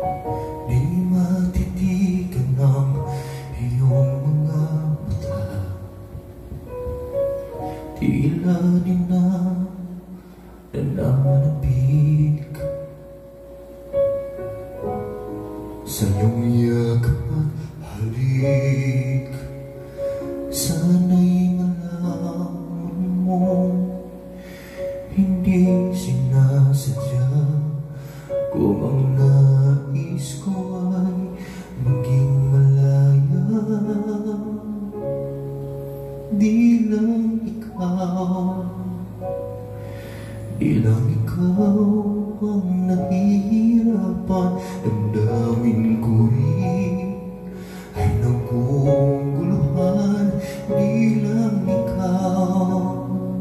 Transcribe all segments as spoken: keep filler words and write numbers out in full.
Di matitigan ng iyong mga mata, tila di na nananabik sa iyong yakap at halik. Sana'y malaman mo, hindi sinasadya, kung ang nais ko ay maging malaya. Di lang ikaw, di lang ikaw ang nahihirapan. Damdamin ko rin ay naguguluhan. Di lang ikaw,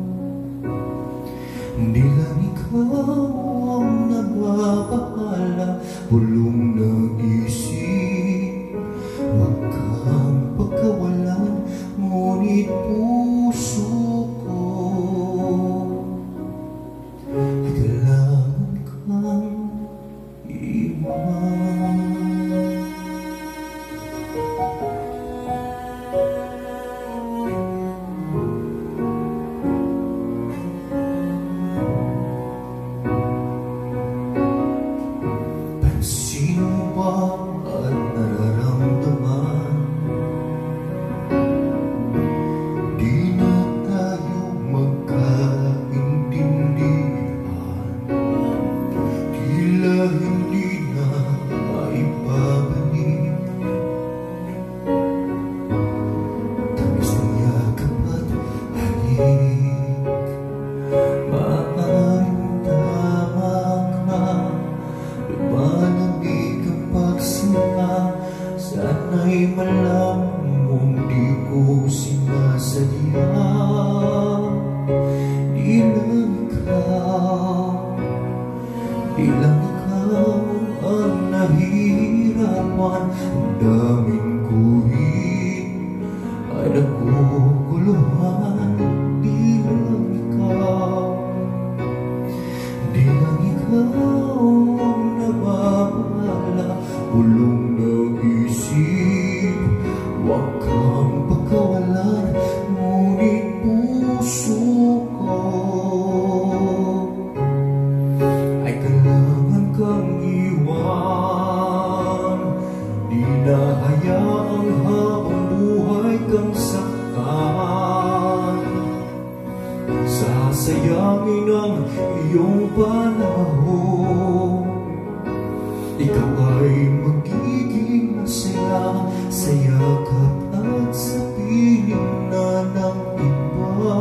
di lang ikaw ang nababahala. Bulong ng isip, wag kang pagkawalan, ngunit puso ko ay kailangan kang iwan. Pansin mo ba at nararamdaman, di na tayo magkaintindihan, tila hindi na maibabalik. Tamis ng yakap at halik, maaaring tama ka, lumalamig ang pagsinta. Sana'y malaman mong di ko sinasadya. Di lang ikaw, di lang ikaw ang nahihirapan. Ang daming kuhin ay naguguluhan. Di lang ikaw, di lang ikaw ang nababahala. Bulong ng isip, wag kang pagkawalan, ngunit puso ko ay kailangan kang iwan. Di na hayaang habang buhay kang saktan, sasayangin ang iyong panahon. Ikaw ay magiging masaya sa yakap at sa piling na ng iba.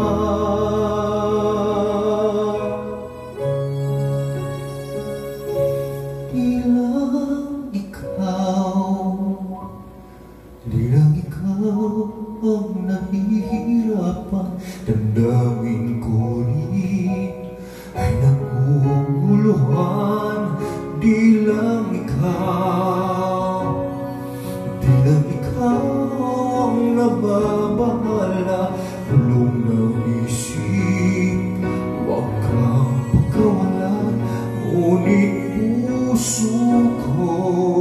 Di lang ikaw, di lang ikaw ang nahihirapan. Damdamin ko rin ay naguguluhan. Di lang ikaw, di lang ikaw ang nababahala. Bulong ng isip, wag kang pagkawalan, ngunit puso ko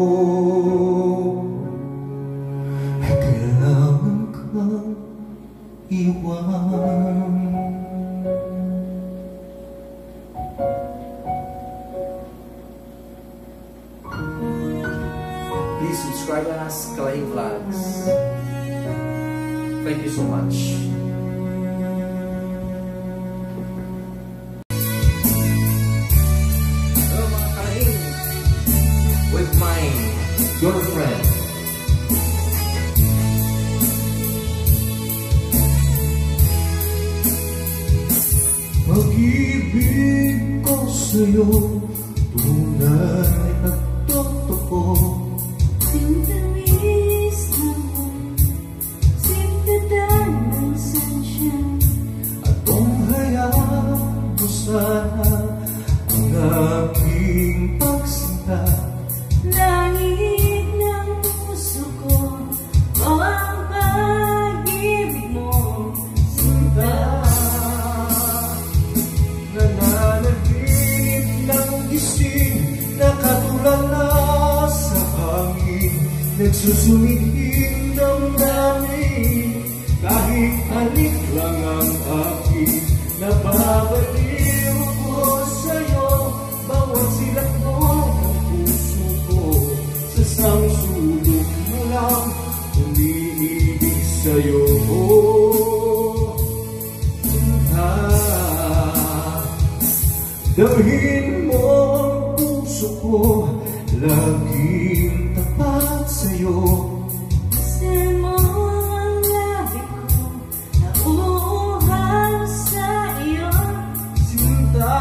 ay kailangan kang iwan. Please subscribe us, Kalahing Vlogs. Thank you so much. Hello mga Kalahing, with my girlfriend. Pag-ibig ko sa'yo, tunay na totoo. Sintamis naman, sintadan ng sansya. At kung hayaan mo sana ang aking pagsinta, Langit ng puso ko, ang pag-ibig mo, sinta. nananaginip ng Nagsusumihing damdamin, kahit halik lang ang aking nababaliw ko sa'yo. Bawat silak mo ang puso ko, sa isang sulok mo lang umiibig sa'yo. Dalhin mo ang puso ko, laging tapat sa'yo. Saan mo ang labi ko, nauuhaw sa iyo. Sinta,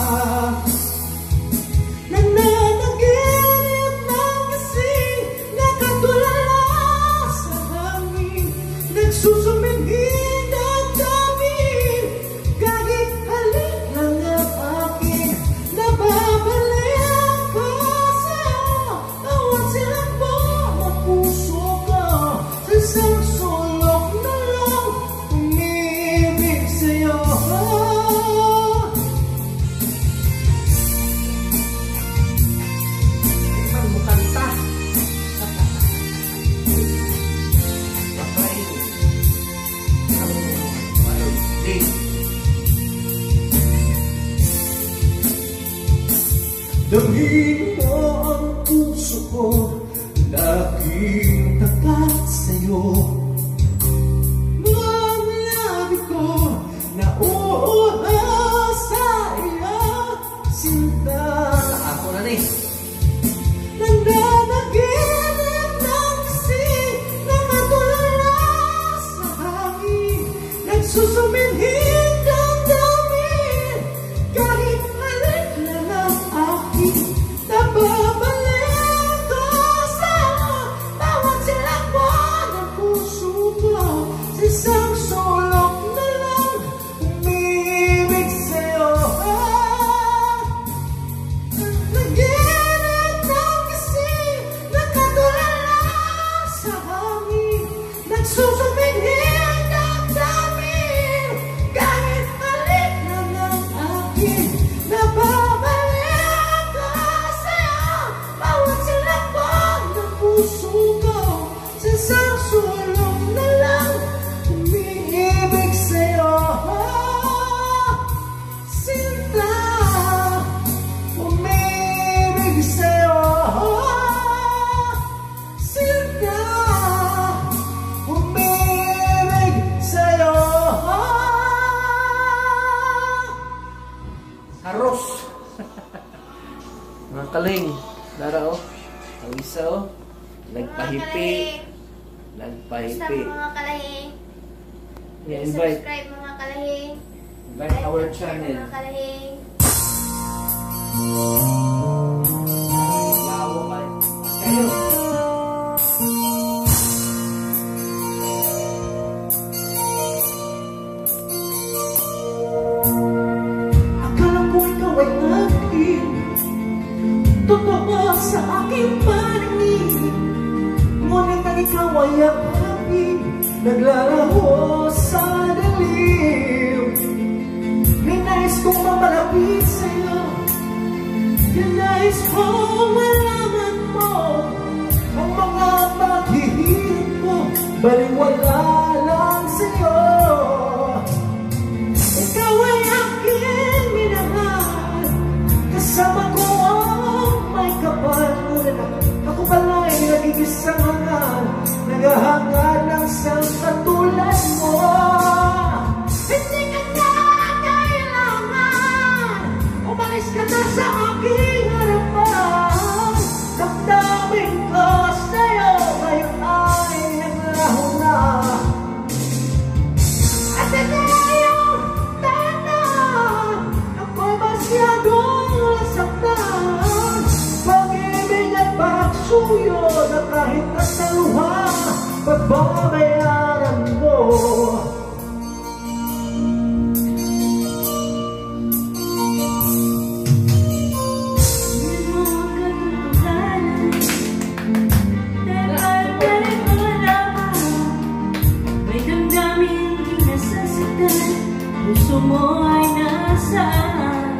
Nananaginip ng kasi nakatulala sa hangin. Nagsusumingin ng damin, kahit halik lang ang akin. Nababalik ko sa'yo, tawag silang mo ang puso ko. Sa isang sulok na lang umibig sa'yo. Tikman mo kanta. Paklain ang melody. dalhin mo ang puso ko, laging tapat sa'yo. Ang labi ko, nauuhaw sa iyo. Sinta, Ako na ni. Nananaginip ng kasi nakatulala sa hangin. Nagsusumingin ng damin, kahit halik lang ang akin. Nababalik ko sa'yo, bawat silak mo ng puso ko. Sa isang sulok na lang umibig sa'yo. Naginip ng kasi nakatulala sa hangin. Nagsusumingin ng damin, kahit halik lang ang akin. Nababalik ko sa'yo, bawat silak mo ng puso ko. Sa isang sulok na lang umiibig sa'yo. Sinta, umibig sa'yo. Sinta, umibig sa'yo. Haros. Mga kaling. Dara oh. Ang isa oh. Nagpahipi. Basta Nagpahipi. mga kalahing. Yeah, invite. Subscribe mga kalahing. Invite our Like, channel. mga kalahing. Lawo ka. Kayo. Akala ko ikaw ay akin, totoo sa aking paningin. Ngunit ang ikaw ay akin, naglalaho sa dilim. Ninais kong mapalapit sa'yo, ninais kong malaman mo ang mga paghihirap ko, baliwala lang sa'yo. Ikaw ay aking minahal, kasama ko ang may kapal. Ngunit ako pala'y nag-iisang hangal, naghahangad ng isang katulad mo. Hindi ka na kailangan, umalis ka na sa aking harapan. Damdamin ko sa'yo, ngayon ay naglaho na. At ito yung tanan, ako'y masyadong nasaktan. Pag-ibig at pagsuyo na kahit nasa luha, pagbabayaran mo. Puso mo ay nasaan?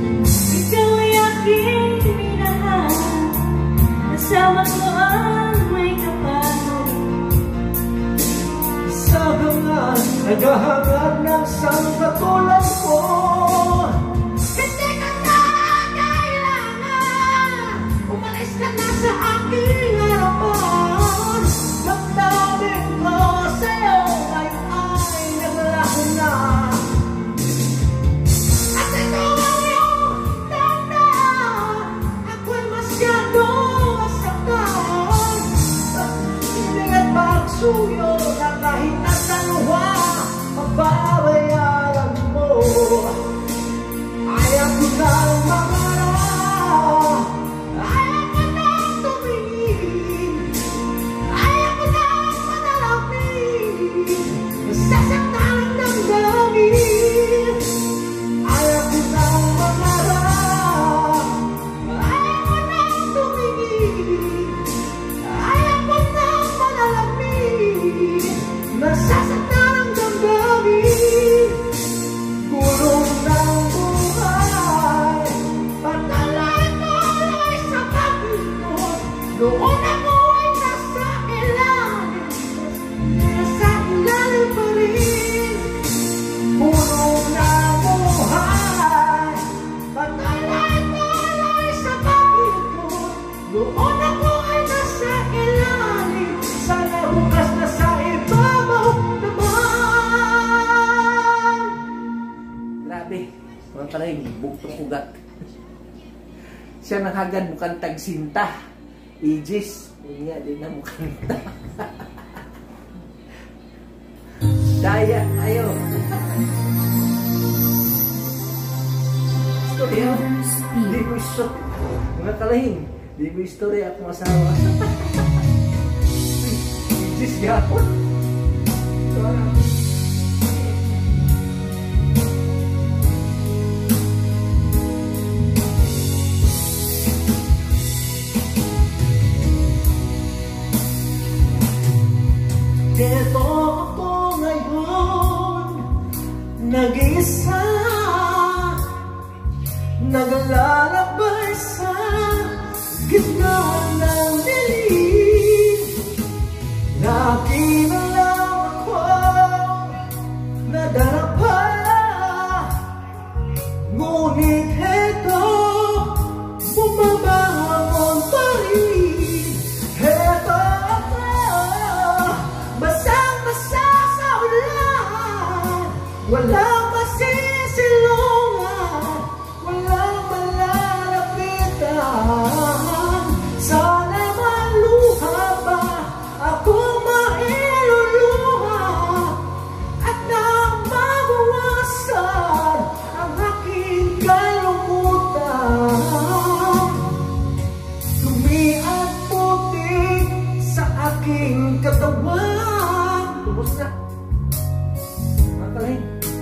Ikaw ay aking minahal, kasama ko ang Naghahangad ng sangkatulan ko. Hindi ka na kailangan, umalis ka na sa aking harapan. Damdamin ko sa'yo ngayon ay naglaho na. At ito ang iyong tandaan, ako'y masyado masaktan. Hindi at magsuyo na kahit ang dalawa mababayaran mo. Ayaw ko nang mangarap, Ayaw ko nang tumingin, ayaw ko nang manalangin, nasasaktan ang damdamin. ayaw ko nang mangarap, Ayaw ko nang tumingin, ayaw ko nang manalangin, nasasaktan ang damdamin. gulong ng buhay. Patuloy-tuloy sa pag-ikot, noon ako ay nasa ilalim, nasa ilalim pa rin. Gulong ng buhay. Patuloy-tuloy sa pag-ikot, noon ako ay nasa ilalim, Sana bukas na sa ibabaw naman. Grabe, mga kalahing, bugtong ugat. Siya naghagad mukhang tagsinta. Aegis, niya din na mukhang ta. Daya, ayo. Istorya, di ko iso. Mga kalahing, di ko istorya akong asawa. Aegis, gapon. Ito ako ngayon, nag-iisa, naglalakbay sa gitna ng dilim. Lagi na lang ako nadarapa, ngunit ito, bumabangon pa rin. Ito ako, basang-basa sa ulan, walang masisilungan, walang malalapitan. Sana maluha ba ako mailuluha, at nang mabawasan ang aking kalungkutan. Dumi at puti sa aking katawan. Tubos na. Mga kalahing.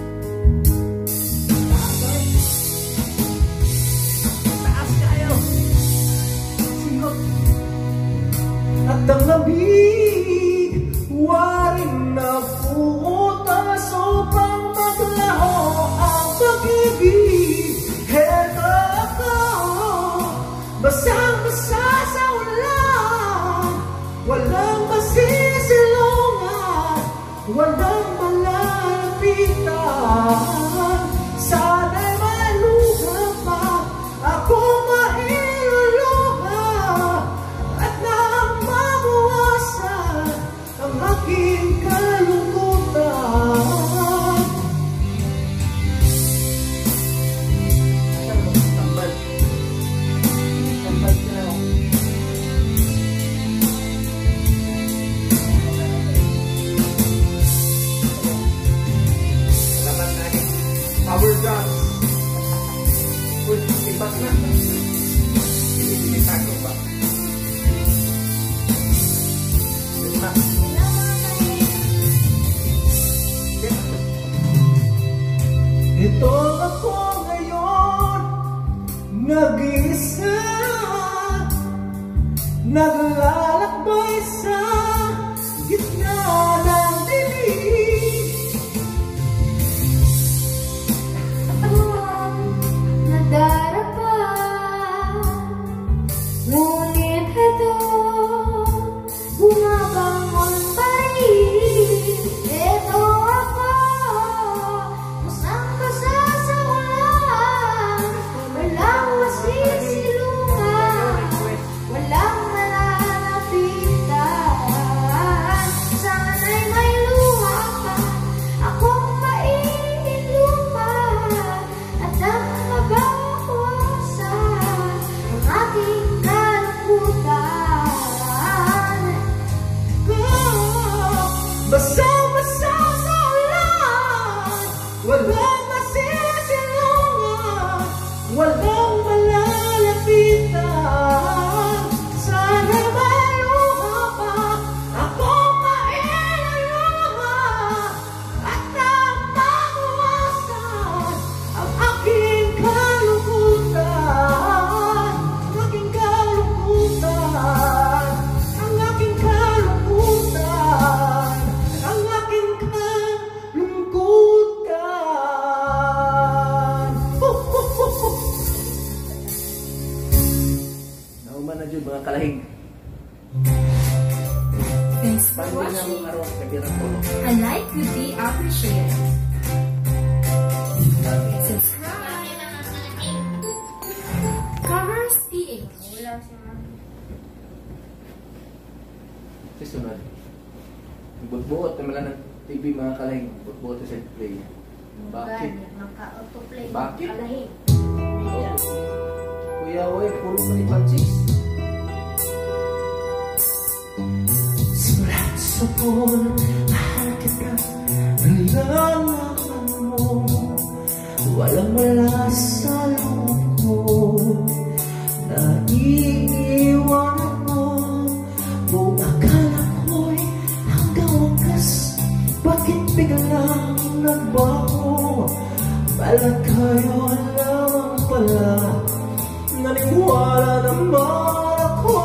Taas kayo. Singot. At ang lamig, waring na puutas upang maglaho ang pag-ibig. Heto ako, basang-basa sa ulan, walang masisilungan, walang malalapitan. Sana'y maluha pa ako mailuluha, at nang mabawasan ang aking kalungkutan. Tambal. Tambal ka na ako. Salamat na rin. Power drums. Uy, ipat na. Pinipinitago pa. Yun na. Ito ako ngayon, nag-iisa, naglalakbay sa gitna ng dilim. Nadarapa, ngunit ito, bumabangon pa rin. Ito ako, Human na dyan, mga kalahing. Thanks for Pagod na watching. mong araw, kabirang tulo. A like would be appreciated. Subscribe. Covers P H. Susunod. Butbuot naman lang ng T V, mga kalahing. Butbuot sa play. Bakit? Maka-autoplay. Bakit? Kalahing. Kuya, oy, puro ka ni Francis. Simula sa pool, mahal kita, nilalaman mo, walang wala sa loob mo, naiiwanan mo, buong akala ko'y hanggang wakas, bakit biglang nagbago, pala kayo lamang pala, naniwala naman ako.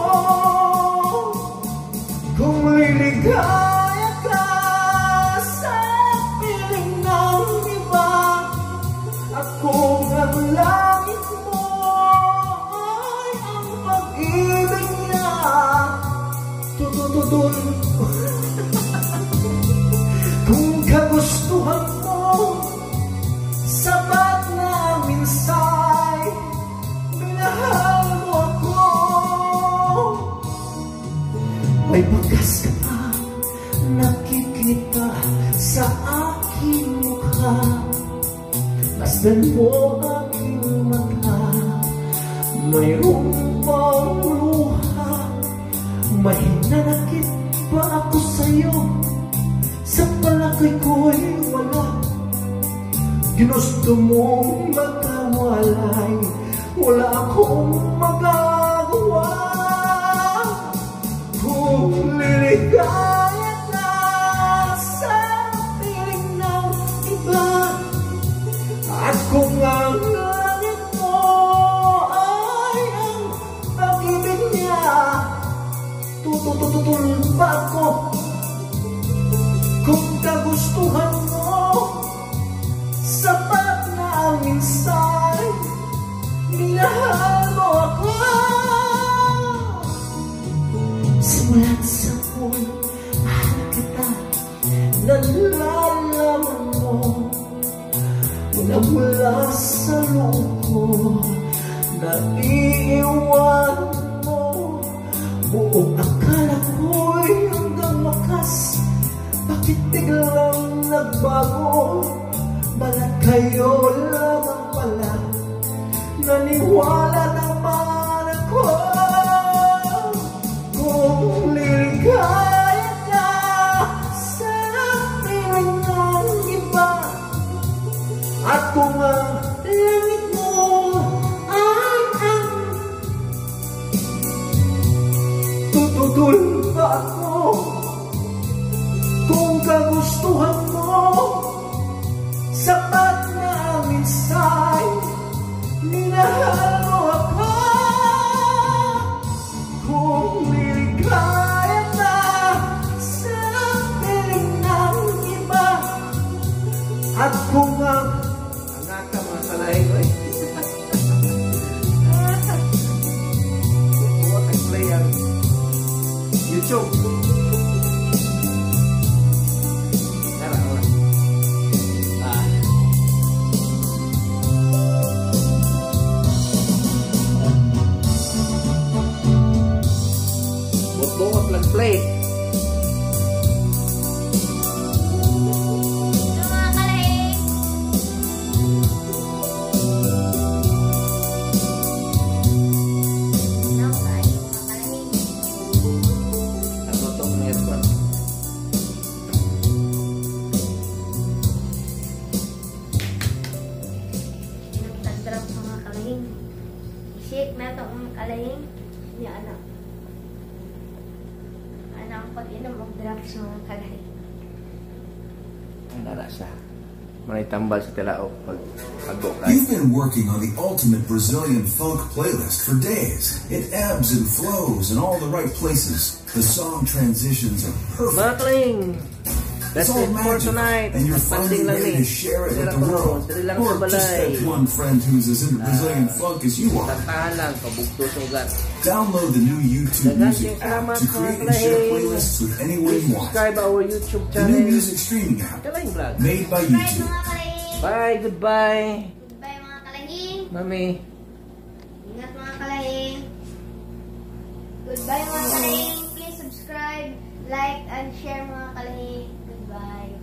Kung liligaya ka sa piling ng iba, at kung ang langit mo ay ang pag-ibig niya, tutututun. Kung kagustuhan mo, sapat na ang minsay, minahal mo ako. May bakas ka pa nakikita sa aking mukha, masdan mo aking mata, mayroon pang luha, may nanakit pa ako sa'yo, sa palagay ko'y wala, ginusto mong magkawalay, wala akong magagawa. Kung liligaya ka sa piling ng iba, at kung ang langit mo ay ang pag-ibig niya, tututututul pa ako. Kung kagustuhan mo, sapat na ang minsay, minahal mo ako. Simulat sa pool, mahal kita, nalalaman mo, mula-mula sa loob ko, naiiwan mo, buong akala ko'y hanggang wakas, bakit biglang nagbago, balat kayo lamang pala, naniwala naman ako. Kung liligaya ka sa piling ng iba, at kung ang langit mo ay ang tututul pa ako, kung kagustuhan mo, sapat na ang minsay, minahal mo ako. Kung liligaya ka sa piling ng iba, at kung ang Anak ka, mga kalahing, oy. Butbuot ang play ang YouTube. Tara, oy. Ah. Butbuot lang play. Mga kalahing. Now, kayo, mga kalahing. Ano itong meron? Nagtadrap mga kalahing. I-shake na ito mga kalahing. Niya anak. Anak ang pag-inom ang drop sa mga kalahing. Ang nara siya. Manay tambal sa tilaok pag pagbo ka. You've been working on the ultimate Brazilian folk playlist for days. It ebbs and flows in all the right places. The song transitions are perfect. Mga kalahing, That's It's all it for magic, tonight. and you're Panding finally lang ready ni. to share it with Tira the ko, world. dali lang Or sa just balay. that one friend who's as into Brazilian funk as you are. Kantahan lang, kabugto sa ugat. Download the new YouTube Dagan Music kayong app salamat, to create mga and share kalahing. playlists with anyone Please you want. subscribe our YouTube The new channel. music streaming app Kalahing Vlog. made by Bye YouTube. mga kalahing. Bye, goodbye. Goodbye mga kalahing. Mami. Ingat mga kalahing. Goodbye mga kalahing. Please subscribe, like, and share mga kalahing. Goodbye.